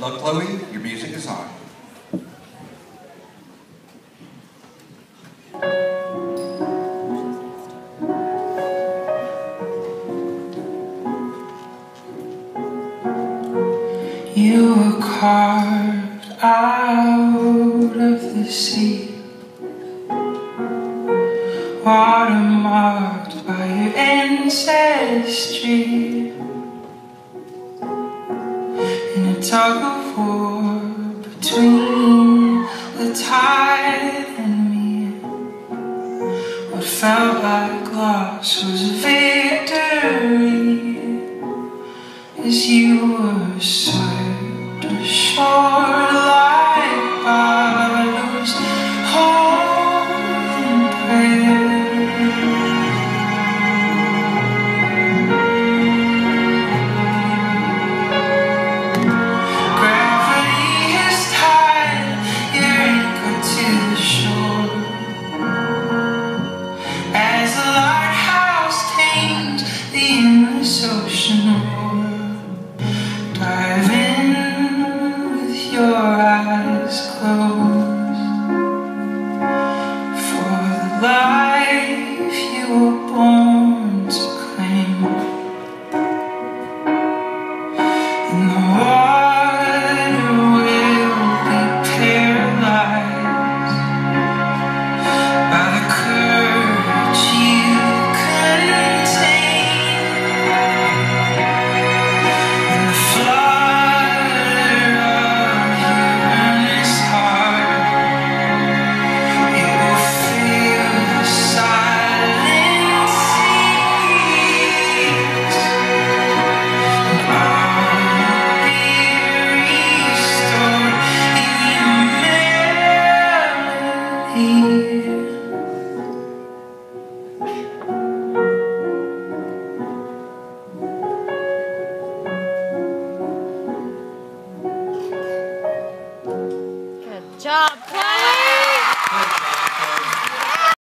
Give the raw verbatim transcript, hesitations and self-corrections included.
luck, Chloe. Your music is on. You were carved out of the sea, watermarked by your ancestry, in a tug of war between the tide and me. What felt like loss was a victory, as you were swept ashore like bottles holding prayer. Gravity has tied your anchor to the shore, as the lighthouse tamed the endless ocean roar. Dive in with your eyes closed, for the life you were born to claim. And the water will be paralyzed by the courage you contain. And the flutter of your earnest heart, it will fill the silent seas, and all will be restored in your melody. Good job.